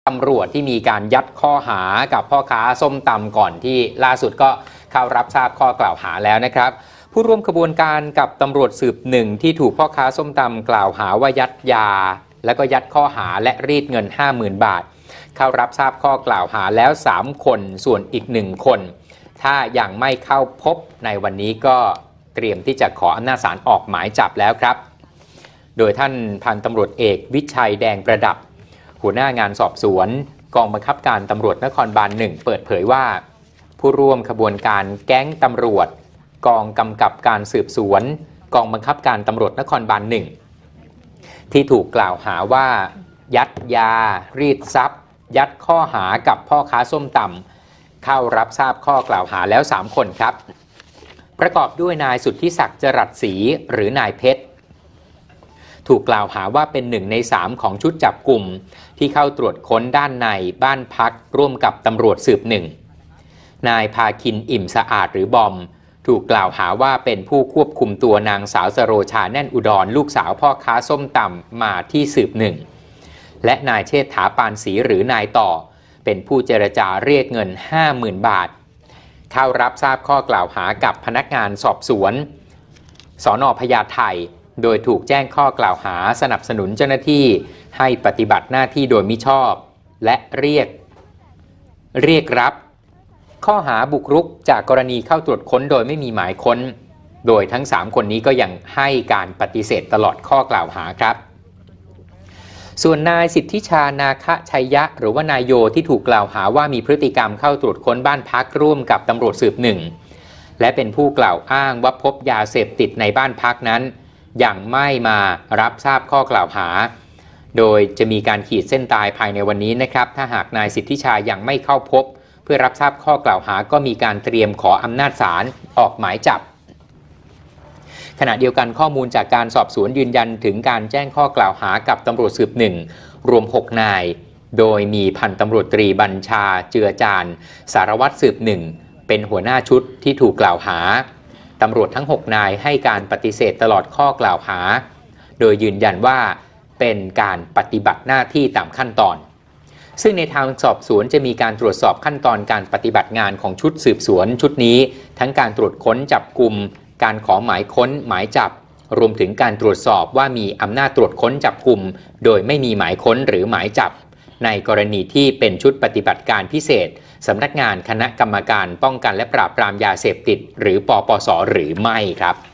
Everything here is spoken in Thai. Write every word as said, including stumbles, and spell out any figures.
ตำรวจที่มีการยัดข้อหากับพ่อค้าส้มตำก่อนที่ล่าสุดก็เข้ารับทราบข้อกล่าวหาแล้วนะครับผู้ร่วมขบวนการกับตำรวจสืบหนึ่งที่ถูกพ่อค้าส้มตำกล่าวหาว่ายัดยาแล้วก็ยัดข้อหาและรีดเงิน ห้าหมื่น บาทเข้ารับทราบข้อกล่าวหาแล้วสามคนส่วนอีกหนึ่งคนถ้ายังไม่เข้าพบในวันนี้ก็เตรียมที่จะขออำนาจศาลออกหมายจับแล้วครับโดยท่านพันตำรวจเอกวิชัยแดงประดับหัวหน้างานสอบสวนกองบังคับการตำรวจนครบาลหนึ่งเปิดเผยว่าผู้ร่วมขบวนการแก๊งตำรวจกองกำกับการสืบสวนกองบังคับการตำรวจนครบาลหนึ่งที่ถูกกล่าวหาว่ายัดยารีดทรัพย์ยัดข้อหากับพ่อค้าส้มตำเข้ารับทราบข้อกล่าวหาแล้วสามคนครับประกอบด้วยนายสุทธิศักดิ์จรัสศรีหรือนายเพชรถูกกล่าวหาว่าเป็นหนึ่งในสามของชุดจับกลุ่มที่เข้าตรวจค้นด้านในบ้านพักร่วมกับตำรวจสืบหนึ่งนายพาคินอิ่มสะอาดหรือบอมถูกกล่าวหาว่าเป็นผู้ควบคุมตัวนางสาวสโรชาแน่นอุดรลูกสาวพ่อค้าส้มตำมาที่สืบหนึ่งและนายเชษฐาปานศรีหรือนายต่อเป็นผู้เจรจาเรียกเงิน ห้าหมื่น บาทเข้ารับทราบข้อกล่าวหากับพนักงานสอบสวนสน.พญาไทโดยถูกแจ้งข้อกล่าวหาสนับสนุนเจ้าหน้าที่ให้ปฏิบัติหน้าที่โดยมิชอบและเรียกเรียกรับข้อหาบุกรุกจากกรณีเข้าตรวจค้นโดยไม่มีหมายค้นโดยทั้งสามคนนี้ก็ยังให้การปฏิเสธตลอดข้อกล่าวหาครับส่วนนายสิทธิชานาคะชัยยะหรือว่านายโยที่ถูกกล่าวหาว่ามีพฤติกรรมเข้าตรวจค้นบ้านพักร่วมกับตำรวจสืบหนึ่งและเป็นผู้กล่าวอ้างว่าพบยาเสพติดในบ้านพักนั้นยังไม่มารับทราบข้อกล่าวหาโดยจะมีการขีดเส้นตายภายในวันนี้นะครับถ้าหากนายสิทธิชายังไม่เข้าพบเพื่อรับทราบข้อกล่าวหาก็มีการเตรียมขออำนาจศาลออกหมายจับขณะเดียวกันข้อมูลจากการสอบสวนยืนยันถึงการแจ้งข้อกล่าวหากับตำรวจสืบหนึ่งรวมหกนายโดยมีพันตำรวจตรีบัญชาเจือจานสารวัตรสืบหนึ่งเป็นหัวหน้าชุดที่ถูกกล่าวหาตำรวจทั้งหกนายให้การปฏิเสธตลอดข้อกล่าวหาโดยยืนยันว่าเป็นการปฏิบัติหน้าที่ตามขั้นตอนซึ่งในทางสอบสวนจะมีการตรวจสอบขั้นตอนการปฏิบัติงานของชุดสืบสวนชุดนี้ทั้งการตรวจค้นจับกุมการขอหมายค้นหมายจับรวมถึงการตรวจสอบว่ามีอำนาจตรวจค้นจับกุมโดยไม่มีหมายค้นหรือหมายจับในกรณีที่เป็นชุดปฏิบัติการพิเศษสำนักงานคณะกรรมการป้องกันและปราบปรามยาเสพติดหรือปปส.หรือไม่ครับ